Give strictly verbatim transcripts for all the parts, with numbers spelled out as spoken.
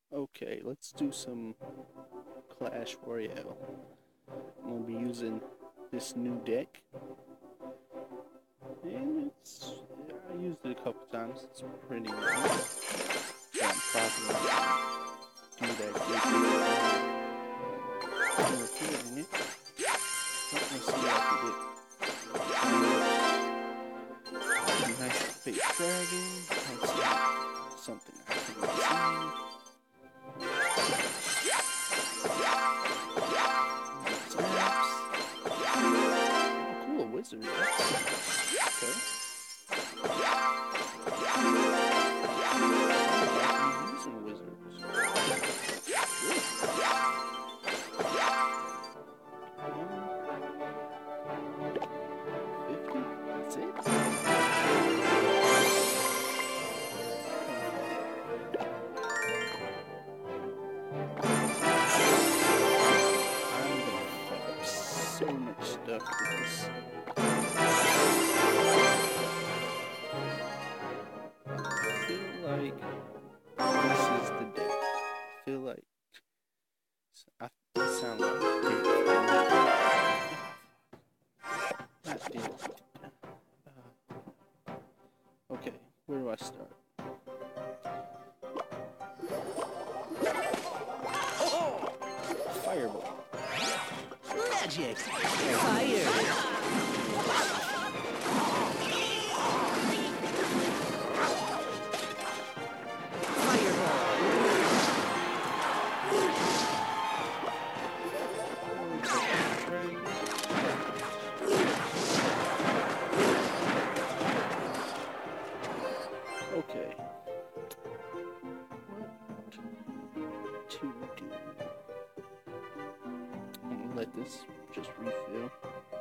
Okay, let's do some Clash Royale. I'm gonna be using this new deck, and it's I used it a couple times. It's pretty nice. So I'm probably gonna do that good. I'm reviewing it. Let me see what I can get. Nice big dragon. Let's see something I haven't seen. Oh, cool, wizard. Okay. I'm using wizards. fifty? That's it? So much stuff with this. I feel like this is the deck. I feel like I sound like Dick. Not Dick. Uh, okay, where do I start? Fireball. Magic! Fire! Okay. What to do? I'm gonna let this just refill.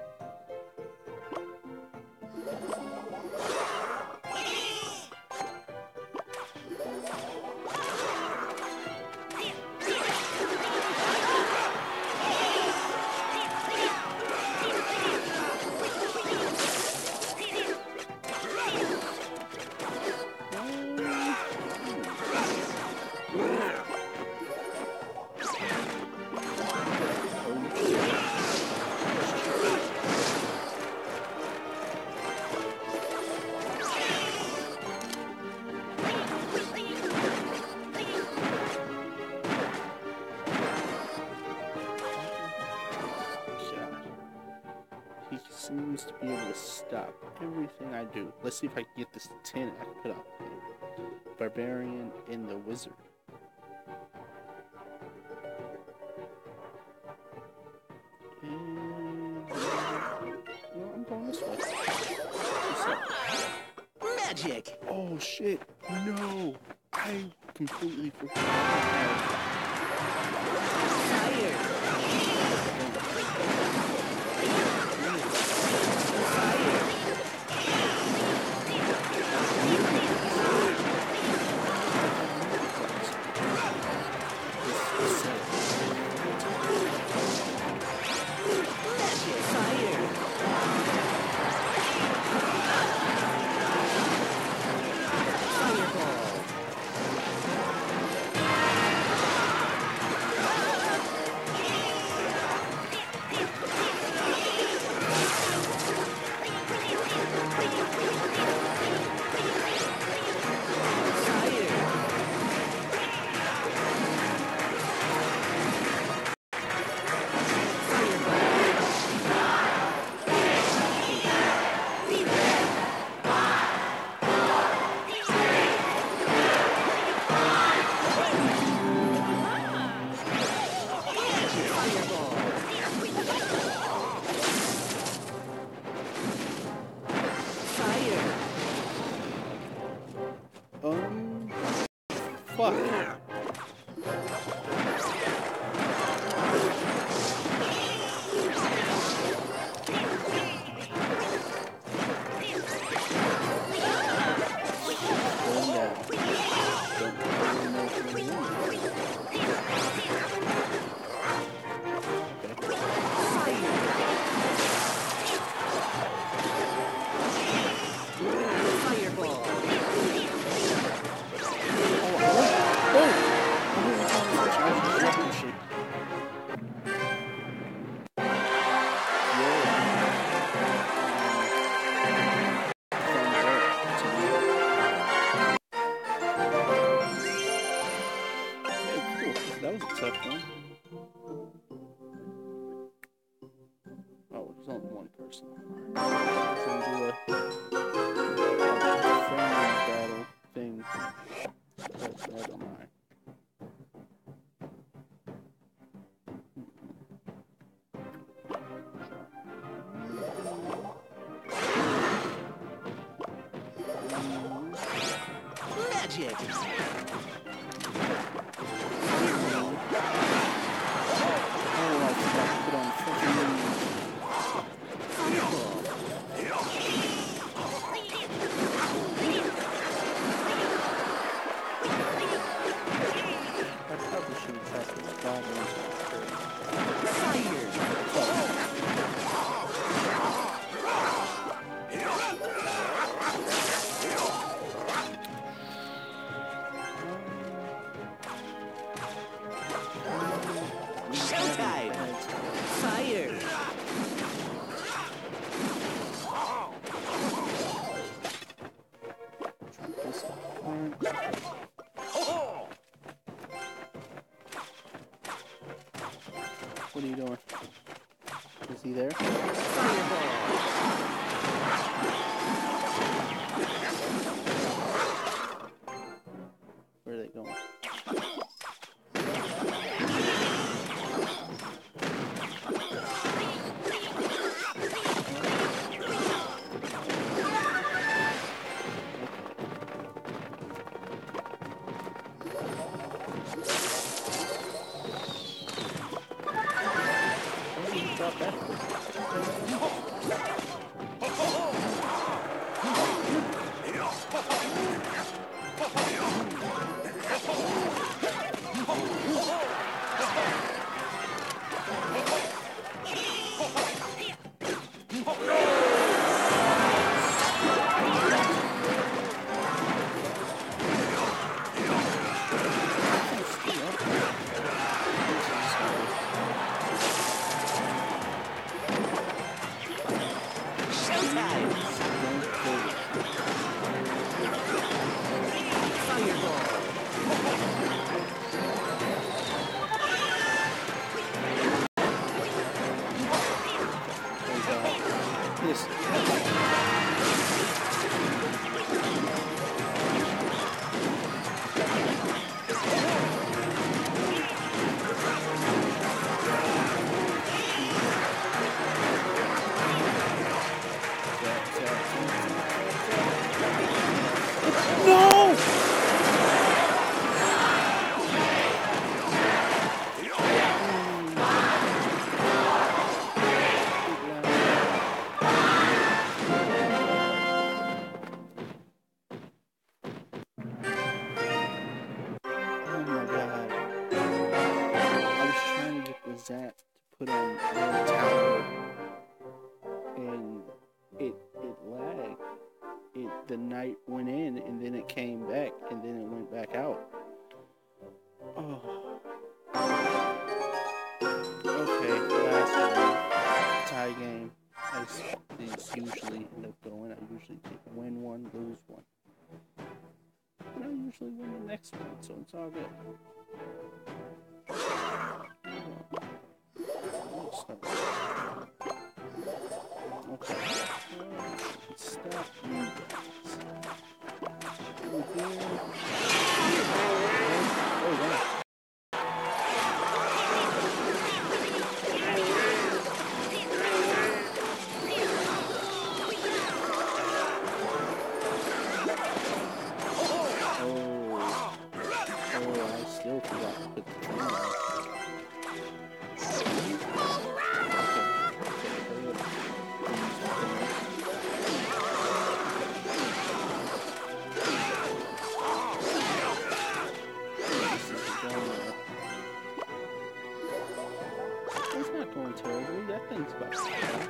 He seems to be able to stop everything I do. Let's see if I can get this to ten. I can put out the Barbarian and the Wizard. And well, I'm going this way. Magic! Oh shit! No! I completely forgot. Fire! Um, fuck. tough one. Oh, there's only one person. Alright. So I'm gonna do a friendly battle thing. But never mind. Magic! Oh, I forgot to put on freaking I probably should have tried this goblin. Showtime! Fire! This one. What are you doing? Is he there? Where are they going? Drop that. This. No! That to put on the tower, and it it lagged. It the night went in, and then it came back, and then it went back out. Oh. Okay, last one. Tie game. As these usually end up going. I usually take win one, lose one. And I usually win the next one, so it's all good. Okay. Stop you guys. Over here. Oh, wow. Terribly, that thing's about to die.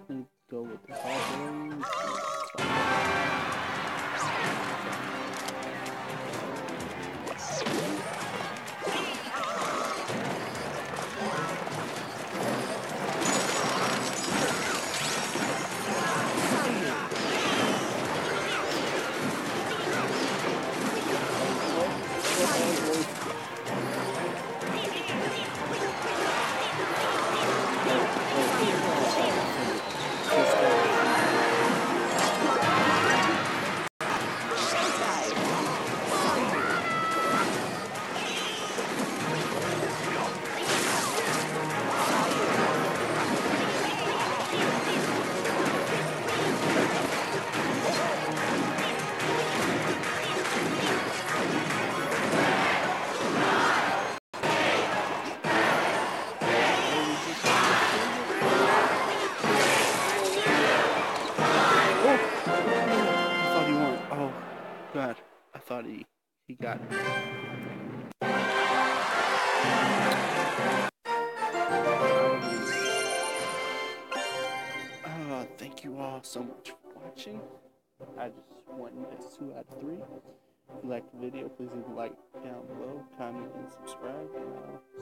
definitely go with the barbarians. God, I thought he he got me. Uh, thank you all so much for watching. I just won this two out of three. If you liked the video, please leave a like down below, comment, and subscribe. And I'll